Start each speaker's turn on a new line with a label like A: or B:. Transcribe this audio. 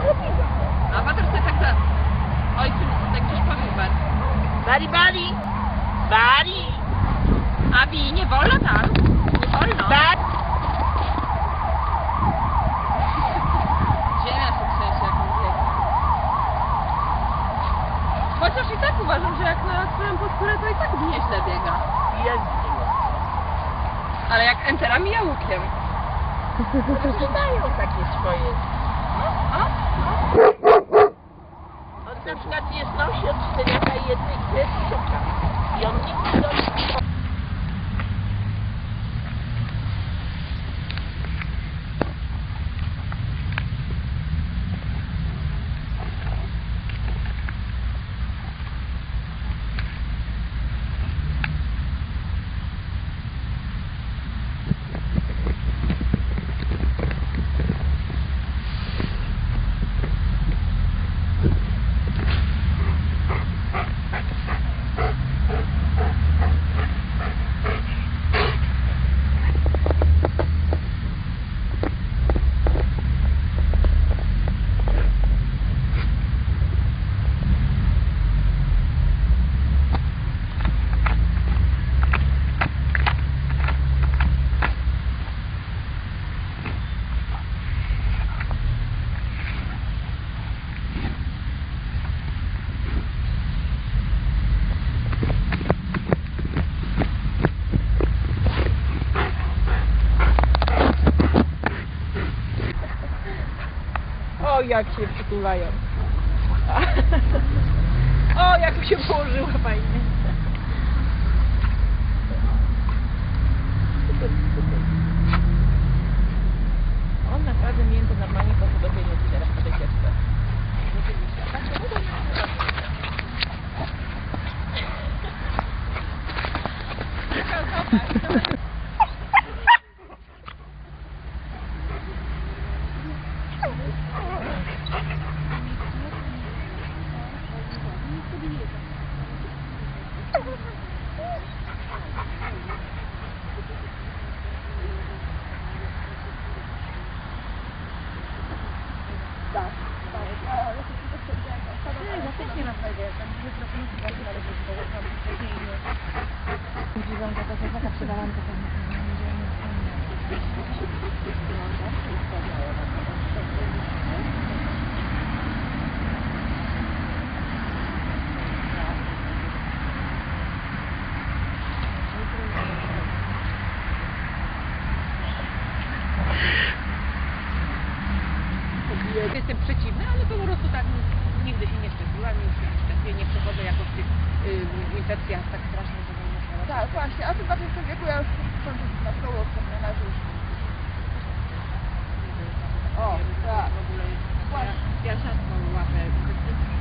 A: Amator sobie tak za... Ojcu tak gdzieś powie bardzo.
B: Bari, bari! Bari!
A: Abi, nie wolno tam. Nie wolno.
B: Tak!
A: Ziemia się trzęsie jak mówię. Chociaż i tak uważam, że jak na twoją podskórę to i tak nieźle biega.
B: Jest miło.
A: Ale jak entera mija łukiem.
B: Mają takie swoje. On na przykład nie znosi od czteriaka jednej kresówka. I on nigdy do nich...
A: O, jak się przytulają. O, jak mi się położyła fajnie. On naprawdę między normalnie po sobie nie wciera w tej cieczce. Jestem przeciwna, ale po prostu tak nigdy się nie szczepiłam, nigdy się nie szczepię, nie przechodzę jako w tych infekcjach tak strasznie, że nie musiała.
C: Tak, właśnie, a tym bardziej w tym wieku ja już kończę na szkołę od profesjonalnej już. O, tak.
A: W ogóle jest pierwsza łapę.